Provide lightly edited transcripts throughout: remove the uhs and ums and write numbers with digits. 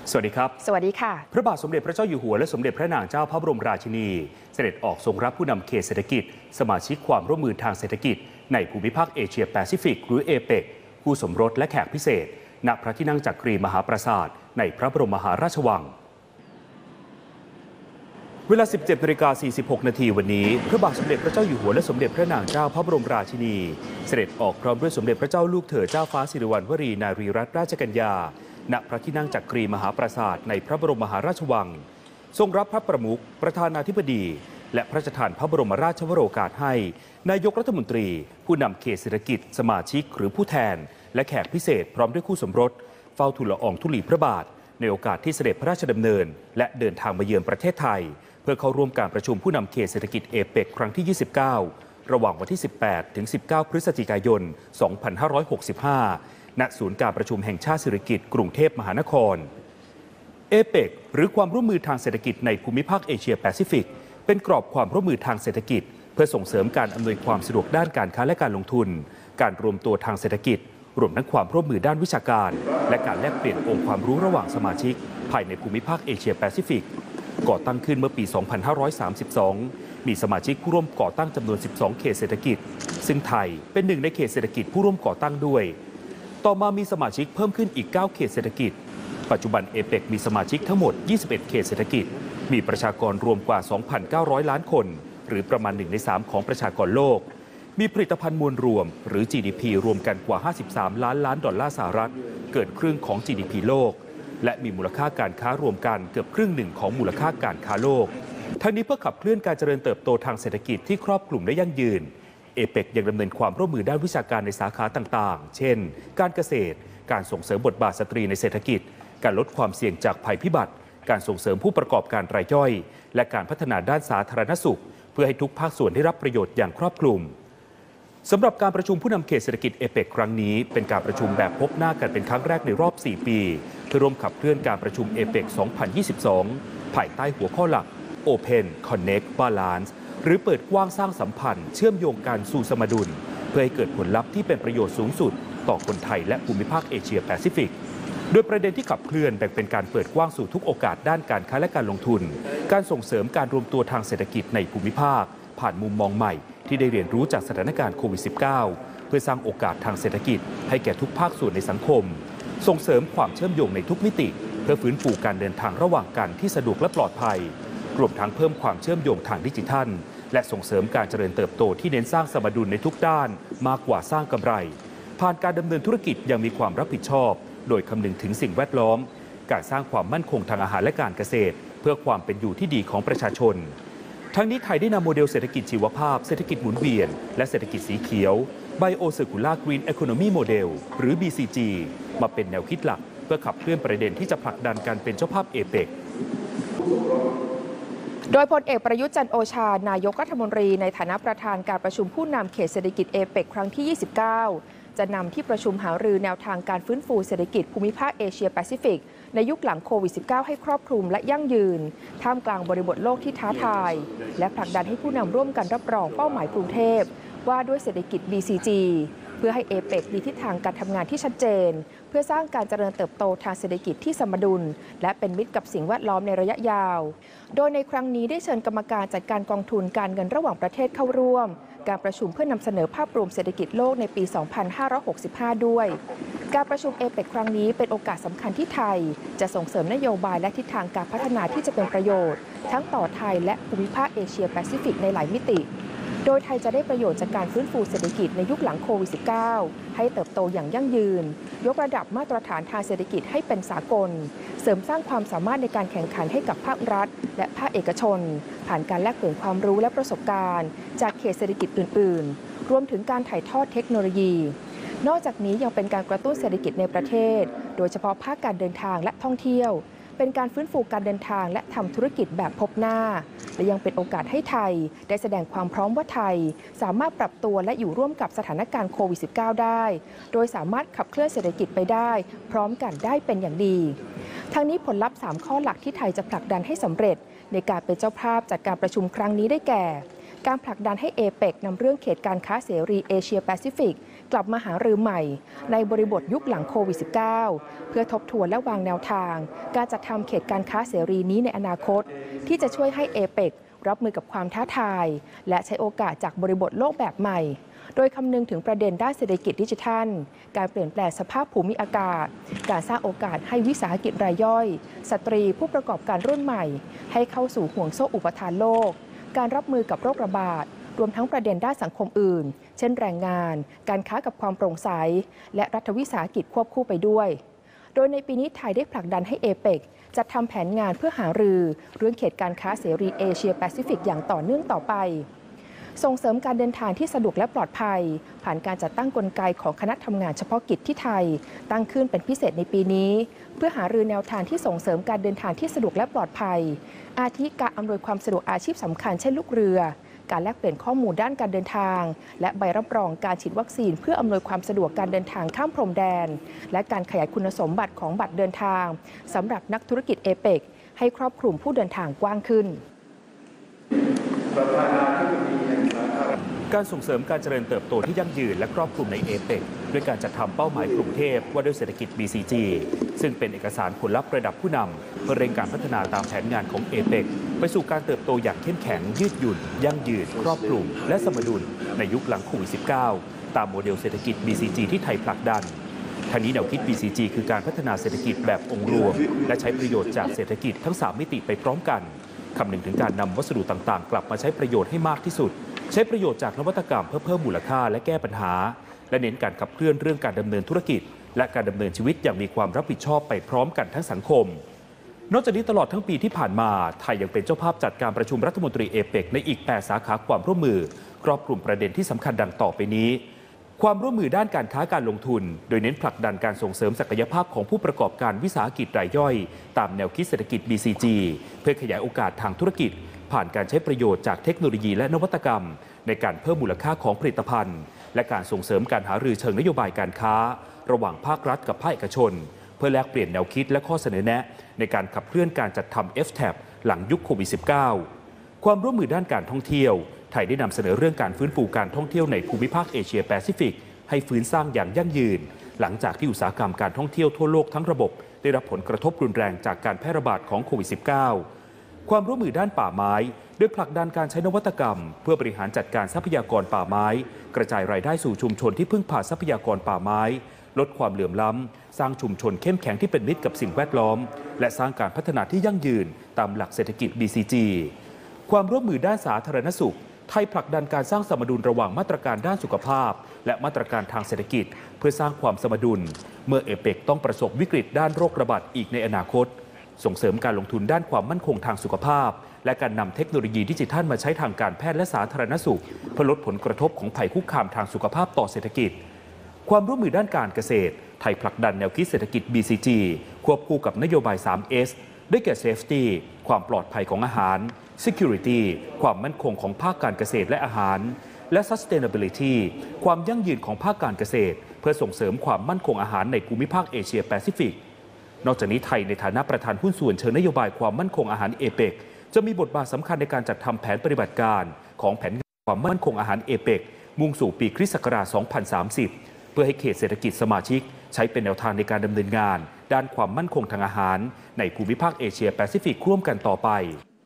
สวัสดีครับสวัสดีค่ะพระบาทสมเด็จพระเจ้าอยู่หัวและสมเด็จพระนางเจ้าพระบรมราชินีเสด็จออกทรงรับผู้นำเขตเศรษฐกิจสมาชิกความร่วมมือทางเศรษฐกิจในภูมิภาคเอเชียแปซิฟิกหรือเอเปกคู่สมรสและแขกพิเศษณพระที่นั่งจักรีมหาปราสาทในพระบรมมหาราชวังเวลา 17:46 น.วันนี้พระบาทสมเด็จพระเจ้าอยู่หัวและสมเด็จพระนางเจ้าพระบรมราชินีเสด็จออกพร้อมด้วยสมเด็จพระเจ้าลูกเธอเจ้าฟ้าสิริวัณวรีนารีรัตนราชกัญญาณพระที่นั่งจักรีมหาปราสาทในพระบรมมหาราชวังทรงรับพระประมุขประธานาธิบดีและพระราชทานพระบรมราชวโรกาสให้นายกรัฐมนตรีผู้นำเขตเศรษฐกิจสมาชิกหรือผู้แทนและแขกพิเศษพร้อมด้วยคู่สมรสเฝ้าทูลละอองธุลีพระบาทในโอกาสที่เสด็จพระราชดำเนินและเดินทางมาเยือนประเทศไทยเพื่อเข้าร่วมการประชุมผู้นำเขตเศรษฐกิจเอเปกครั้งที่ 29 ระหว่างวันที่ 18 ถึง 19 พฤศจิกายน 2565 ณ ศูนย์การประชุมแห่งชาติสิริกิติ์กรุงเทพมหานครเอเปกหรือความร่วมมือทางเศรษฐกิจในภูมิภาคเอเชียแปซิฟิกเป็นกรอบความร่วมมือทางเศรษฐกิจเพื่อส่งเสริมการอำนวยความสะดวกด้านการค้าและการลงทุนการรวมตัวทางเศรษฐกิจรวมทั้งความร่วมมือด้านวิชาการและการแลกเปลี่ยนองค์ความรู้ระหว่างสมาชิกภายในภูมิภาคเอเชียแปซิฟิกก่อตั้งขึ้นเมื่อปี 2532 มีสมาชิกผู้ร่วมก่อตั้งจำนวน 12 เขตเศรษฐกิจซึ่งไทยเป็นหนึ่งในเขตเศรษฐกิจผู้ร่วมก่อตั้งด้วยต่อมามีสมาชิกเพิ่มขึ้นอีก 9 เขตเศรษฐกิจปัจจุบันเอเปกมีสมาชิกทั้งหมด 21 เขตเศรษฐกิจมีประชากรรวมกว่า 2,900 ล้านคนหรือประมาณ 1 ใน 3 ของประชากรโลกมีผลิตภัณฑ์มวลรวมหรือ GDP รวมกันกว่า 53 ล้านล้านดอลลาร์สหรัฐเกินครึ่งของ GDP โลกและมีมูลค่าการค้ารวมกันเกือบครึ่งหนึ่งของมูลค่าการค้าโลกทั้งนี้เพื่อขับเคลื่อนการเจริญเติบโตทางเศรษฐกิจที่ครอบคลุมและยั่งยืนเอเปกยังดำเนินความร่วมมือด้านวิชาการในสาขาต่างๆเช่นการเกษตรการส่งเสริมบทบาทสตรีในเศรษฐกิจการลดความเสี่ยงจากภัยพิบัติการส่งเสริมผู้ประกอบการรายย่อยและการพัฒนาด้านสาธารณสุขเพื่อให้ทุกภาคส่วนได้รับประโยชน์อย่างครอบคลุมสำหรับการประชุมผู้นำเขตเศรษฐกิจเอเปกครั้งนี้เป็นการประชุมแบบพบหน้ากันเป็นครั้งแรกในรอบ 4 ปีเพื่อร่วมขับเคลื่อนการประชุมเอเปก 2022 ภายใต้หัวข้อหลัก Open Connect Balance หรือเปิดกว้างสร้างสัมพันธ์เชื่อมโยงกันสู่สมดุลเพื่อให้เกิดผลลัพธ์ที่เป็นประโยชน์สูงสุดต่อคนไทยและภูมิภาคเอเชียแปซิฟิกโดยประเด็นที่ขับเคลื่อนแบ่งเป็นการเปิดกว้างสู่ทุกโอกาสด้านการค้าและการลงทุนการส่งเสริมการรวมตัวทางเศรษฐกิจในภูมิภาคผ่านมุมมองใหม่ที่ได้เรียนรู้จากสถานการณ์โควิด -19 เพื่อสร้างโอกาสทางเศรษฐกิจให้แก่ทุกภาคส่วนในสังคมส่งเสริมความเชื่อมโยงในทุกมิติเพื่อฟื้นฟูการเดินทางระหว่างกันที่สะดวกและปลอดภัยรวมทั้งเพิ่มความเชื่อมโยงทางดิจิทัลและส่งเสริมการเจริญเติบโตที่เน้นสร้างสมดุลในทุกด้านมากกว่าสร้างกำไรผ่านการดำเนินธุรกิจอย่างมีความรับผิดชอบโดยคำนึงถึงสิ่งแวดล้อมการสร้างความมั่นคงทางอาหารและการเกษตรเพื่อความเป็นอยู่ที่ดีของประชาชนทั้งนี้ไทยได้นำโมเดลเศรษฐกิจชีวภาพเศรษฐกิจหมุนเวียนและเศรษฐกิจสีเขียว Bio Circular Green Economy Model หรือ BCG มาเป็นแนวคิดหลักเพื่อขับเคลื่อนประเด็นที่จะผลักดันการเป็นเจ้าภาพเอเปกโดยพลเอกประยุทธ์จันทร์โอชานายกรัฐมนตรีในฐานะประธานการประชุมผู้นำเขตเศรษฐกิจเอเปกครั้งที่ 29 จะนำที่ประชุมหารือแนวทางการฟื้นฟูเศรษฐกิจภูมิภาคเอเชียแปซิฟิกในยุคหลังโควิด -19 ให้ครอบคลุมและยั่งยืนท่ามกลางบริบทโลกที่ท้าทายและผลักดันให้ผู้นำร่วมกันรับรองเป้าหมายกรุงเทพว่าด้วยเศรษฐกิจ BCG เพื่อให้เอเปกมีทิศทางการทำงานที่ชัดเจนเพื่อสร้างการเจริญเติบโตทางเศรษฐกิจที่สมดุลและเป็นมิตรกับสิ่งแวดล้อมในระยะยาวโดยในครั้งนี้ได้เชิญกรรมการจัดการกองทุนการเงินระหว่างประเทศเข้าร่วมการประชุมเพื่อนำเสนอภาพรวมเศรษฐกิจโลกในปี 2565 ด้วยการประชุมเอเปกครั้งนี้เป็นโอกาสสำคัญที่ไทยจะส่งเสริมนโยบายและทิศทางการพัฒนาที่จะเป็นประโยชน์ทั้งต่อไทยและภูมิภาคเอเชียแปซิฟิกในหลายมิติโดยไทยจะได้ประโยชน์จากการฟื้นฟูเศรษฐกิจในยุคหลังโควิด -19 ให้เติบโตอย่างยั่งยืนยกระดับมาตรฐานทางเศรษฐกิจให้เป็นสากลเสริมสร้างความสามารถในการแข่งขันให้กับภาครัฐและภาคเอกชนผ่านการแลกเปลี่ยนความรู้และประสบการณ์จากเขตเศรษฐกิจอื่นๆรวมถึงการถ่ายทอดเทคโนโลยีนอกจากนี้ยังเป็นการกระตุ้นเศรษฐกิจในประเทศโดยเฉพาะภาคการเดินทางและท่องเที่ยวเป็นการฟื้นฟูการเดินทางและทำธุรกิจแบบพบหน้าและยังเป็นโอกาสให้ไทยได้แสดงความพร้อมว่าไทยสามารถปรับตัวและอยู่ร่วมกับสถานการณ์โควิด -19 ได้โดยสามารถขับเคลื่อนเศรษฐกิจไปได้พร้อมกันได้เป็นอย่างดีทั้งนี้ผลลัพธ์ 3 ข้อหลักที่ไทยจะผลักดันให้สำเร็จในการเป็นเจ้าภาพจัดการประชุมครั้งนี้ได้แก่การผลักดันให้เอเปกนำเรื่องเขตการค้าเสรีเอเชียแปซิฟิกกลับมาหารือใหม่ในบริบทยุคหลังโควิด -19 เพื่อทบทวนและวางแนวทางการจัดทำเขตการค้าเสรีนี้ในอนาคตที่จะช่วยให้เอเปกรับมือกับความท้าทายและใช้โอกาสจากบริบทโลกแบบใหม่โดยคำนึงถึงประเด็นด้านเศรษฐกิจดิจิทัลการเปลี่ยนแปลงสภาพภูมิอากาศการสร้างโอกาสให้วิสาหกิจรายย่อยสตรีผู้ประกอบการรุ่นใหม่ให้เข้าสู่ห่วงโซ่อุปทานโลกการรับมือกับโรคระบาดรวมทั้งประเด็นด้านสังคมอื่นเช่นแรงงานการค้ากับความโปร่งใสและรัฐวิสาหกิจควบคู่ไปด้วยโดยในปีนี้ไทยได้ผลักดันให้เอเปกจัดทำแผนงานเพื่อหารือเรื่องเขตการค้าเสรีเอเชียแปซิฟิกอย่างต่อเนื่องต่อไปส่งเสริมการเดินทางที่สะดวกและปลอดภัยผ่านการจัดตั้งกลไกของคณะทำงานเฉพาะกิจที่ไทยตั้งขึ้นเป็นพิเศษในปีนี้เพื่อหารือแนวทางที่ส่งเสริมการเดินทางที่สะดวกและปลอดภัยอาทิการอำนวยความสะดวกอาชีพสำคัญเช่นลูกเรือการแลกเปลี่ยนข้อมูลด้านการเดินทางและใบรับรองการฉีดวัคซีนเพื่ออำนวยความสะดวกการเดินทางข้ามพรมแดนและการขยายคุณสมบัติของบัตรเดินทางสำหรับนักธุรกิจเอเปกให้ครอบคลุมผู้เดินทางกว้างขึ้นการส่งเสริมการเจริญเติบโตที่ยั่งยืนและครอบคลุมในเอเปกด้วยการจัดทำเป้าหมายกรุงเทพว่าด้วยเศรษฐกิจ BCG ซึ่งเป็นเอกสารผลลัพธ์ระดับผู้นำเพื่อเร่งการพัฒนาตามแผนงานของเอเปกไปสู่การเติบโตอย่างเข้มแข็งยืดหยุ่นยั่งยืนครอบคลุมและสมดุลในยุคหลังโควิด -19 ตามโมเดลเศรษฐกิจ BCG ที่ไทยผลักดันทางนี้แนวคิด BCG คือการพัฒนาเศรษฐกิจแบบองค์รวมและใช้ประโยชน์จากเศรษฐกิจทั้ง3มิติไปพร้อมกันคำนึงถึงการนำวัสดุต่างๆกลับมาใช้ประโยชน์ให้มากที่สุดใช้ประโยชน์จากนวัตกรรมเพื่อเพิ่มมูลค่าและแก้ปัญหาและเน้นการขับเคลื่อนเรื่องการดำเนินธุรกิจและการดำเนินชีวิตอย่างมีความรับผิดชอบไปพร้อมกันทั้งสังคมนอกจากนี้ตลอดทั้งปีที่ผ่านมาไทยยังเป็นเจ้าภาพจัดการประชุมรัฐมนตรีเอเปกในอีก8สาขาความร่วมมือครอบคลุมประเด็นที่สำคัญดังต่อไปนี้ความร่วมมือด้านการค้าการลงทุนโดยเน้นผลักดันการส่งเสริมศักยภาพของผู้ประกอบการวิสาหกิจรายย่อยตามแนวคิดเศรษฐกิจ BCG เพื่อขยายโอกาสทางธุรกิจผ่านการใช้ประโยชน์จากเทคโนโลยีและนวัตกรรมในการเพิ่มมูลค่าของผลิตภัณฑ์และการส่งเสริมการหารือเชิงนโยบายการค้าระหว่างภาครัฐกับภาคเอกชนเพื่อแลกเปลี่ยนแนวคิดและข้อเสนอแนะในการขับเคลื่อนการจัดทำ FTAP หลังยุคโควิด -19 ความร่วมมือด้านการท่องเที่ยวไทยได้นำเสนอเรื่องการฟื้นฟูการท่องเที่ยวในภูมิภาคเอเชียแปซิฟิกให้ฟื้นสร้างอย่างยั่งยืนหลังจากที่อุตสาหกรรมการท่องเที่ยวทั่วโลกทั้งระบบได้รับผลกระทบรุนแรงจากการแพร่ระบาดของโควิด -19 ความร่วมมือด้านป่าไม้โดยผลักดันการใช้นวัตกรรมเพื่อบริหารจัดการทรัพยากรป่าไม้กระจายรายได้สู่ชุมชนที่พึ่งพาทรัพยากรป่าไม้ลดความเหลื่อมล้ำสร้างชุมชนเข้มแข็งที่เป็นมิตรกับสิ่งแวดล้อมและสร้างการพัฒนาที่ยั่งยืนตามหลักเศรษฐกิจ BCG ความร่วมมือด้านสาธารณสุขไทยผลักดันการสร้างสมดุลระหว่างมาตรการด้านสุขภาพและมาตรการทางเศรษฐกิจเพื่อสร้างความสมดุลเมื่อเอเปกต้องประสบวิกฤตด้านโรคระบาดอีกในอนาคตส่งเสริมการลงทุนด้านความมั่นคงทางสุขภาพและการนำเทคโนโลยีดิจิทัลมาใช้ทางการแพทย์และสาธารณสุขเพื่อลดผลกระทบของภัยคุกคามทางสุขภาพต่อเศรษฐกิจความร่วมมือด้านการเกษตรไทยผลักดันแนวคิดเศรษฐกิจ BCG ควบคู่กับนโยบาย 3S ได้แก่ Safety ความปลอดภัยของอาหาร Security ความมั่นคงของภาคการเกษตรและอาหารและ Sustainability ความยั่งยืนของภาคการเกษตรเพื่อส่งเสริมความมั่นคงอาหารในภูมิภาคเอเชียแปซิฟิกนอกจากนี้ไทยในฐานะประธานหุ้นส่วนเชิงนโยบายความมั่นคงอาหารเอเปกจะมีบทบาทสำคัญในการจัดทำแผนปฏิบัติการของแผนความมั่นคงอาหารเอเปกมุ่งสู่ปีคริสต์ศักราช 2030 เพื่อให้เขตเศรษฐกิจสมาชิกใช้เป็นแนวทางในการดำเนินงานด้านความมั่นคงทางอาหารในภูมิภาคเอเชียแปซิฟิกร่วมกันต่อไป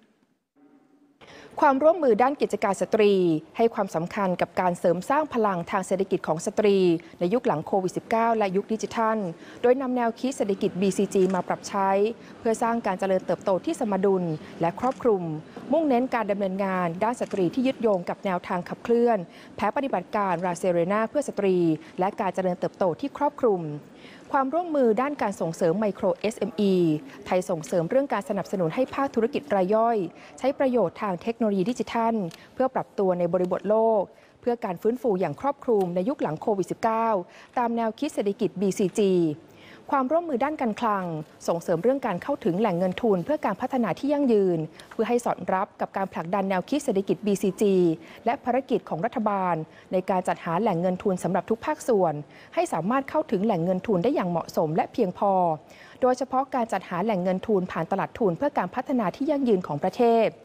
ความร่วมมือด้านกิจการสตรีให้ความสำคัญกับการเสริมสร้างพลังทางเศรษฐกิจของสตรีในยุคหลังโควิด -19 และยุคดิจิทัลโดยนำแนวคิดเศรษฐกิจ BCG มาปรับใช้เพื่อสร้างการเจริญเติบโตที่สมดุลและครอบคลุมมุ่งเน้นการดำเนินงานด้านสตรีที่ยึดโยงกับแนวทางขับเคลื่อนแผนปฏิบัติการราเซเรนาเพื่อสตรีและการเจริญเติบโตที่ครอบคลุมความร่วมมือด้านการส่งเสริมไมโคร SME ไทยส่งเสริมเรื่องการสนับสนุนให้ภาคธุรกิจรายย่อยใช้ประโยชน์ทางเทคโนโลยีดิจิทัลเพื่อปรับตัวในบริบทโลกเพื่อการฟื้นฟูอย่างครอบคลุมในยุคหลังโควิด -19 ตามแนวคิดเศรษฐกิจ BCG ความร่วมมือด้านการคลังส่งเสริมเรื่องการเข้าถึงแหล่งเงินทุนเพื่อการพัฒนาที่ยั่งยืนเพื่อให้สอดรับกับการผลักดันแนวคิดเศรษฐกิจ BCG และภารกิจของรัฐบาลในการจัดหาแหล่งเงินทุนสำหรับทุกภาคส่วนให้สามารถเข้าถึงแหล่งเงินทุนได้อย่างเหมาะสมและเพียงพอโดยเฉพาะการจัดหาแหล่งเงินทุนผ่านตลาดทุนเพื่อการพัฒนาที่ยั่งยืนของประเทศ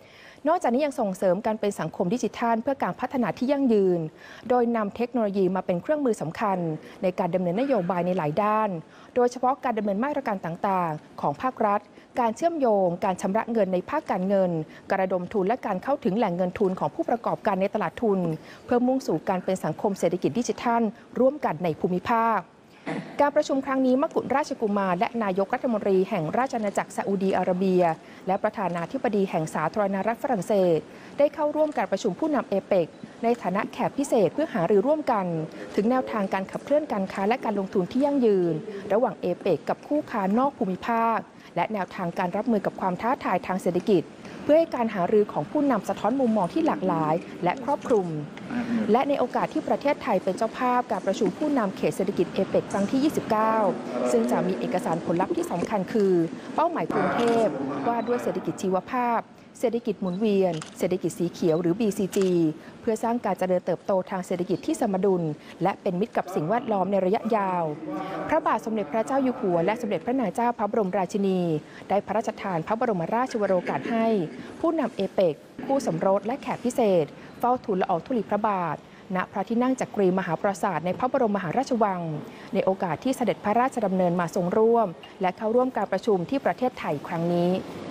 นอกจากนี้ยังส่งเสริมการเป็นสังคมดิจิทัลเพื่อการพัฒนาที่ยั่งยืนโดยนำเทคโนโลยีมาเป็นเครื่องมือสำคัญในการดำเนินนโยบายในหลายด้านโดยเฉพาะการดำเนินมาตรการต่างๆของภาครัฐการเชื่อมโยงการชำระเงินในภาคการเงินการระดมทุนและการเข้าถึงแหล่งเงินทุนของผู้ประกอบการในตลาดทุนเพื่อมุ่งสู่การเป็นสังคมเศรษฐกิจดิจิทัลร่วมกันในภูมิภาคการประชุมครั้งนี้มกุฎราชกุมารและนายกรัฐมนตรีแห่งราชอาณาจักรซาอุดีอาระเบียและประธานาธิบดีแห่งสาธารณรัฐฝรั่งเศสได้เข้าร่วมการประชุมผู้นำเอเปกในฐานะแขกพิเศษเพื่อหารือร่วมกันถึงแนวทางการขับเคลื่อนการค้าและการลงทุนที่ยั่งยืนระหว่างเอเปกกับคู่ค้านอกภูมิภาคและแนวทางการรับมือกับความท้าทายทางเศรษฐกิจเพื่อให้การหารือของผู้นำสะท้อนมุมมองที่หลากหลายและครอบคลุมและในโอกาสที่ประเทศไทยเป็นเจ้าภาพการประชุมผู้นำเขตเศรษฐกิจเอเปกครั้งที่ 29 ซึ่งจะมีเอกสารผลลัพธ์ที่สำคัญคือเป้าหมายกรุงเทพว่าด้วยเศรษฐกิจชีวภาพเศรษฐกิจหมุนเวียนเศรษฐกิจสีเขียวหรือ BCG เพื่อสร้างการเจริญเติบโตทางเศรษฐกิจที่สมดุลและเป็นมิตรกับสิ่งแวดล้อมในระยะยาวพระบาทสมเด็จพระเจ้าอยู่หัวและสมเด็จพระนางเจ้าพระบรมราชินีได้พระราชทานพระบรมราชวโรกาสให้ผู้นำเอเปกคู่สมรสและแขกพิเศษเฝ้าทูลละอองธุลีพระบาทณพระที่นั่งจักรีมหาปราสาทในพระบรมมหาราชวังในโอกาสที่เสด็จพระราชดำเนินมาทรงร่วมและเข้าร่วมการประชุมที่ประเทศไทยครั้งนี้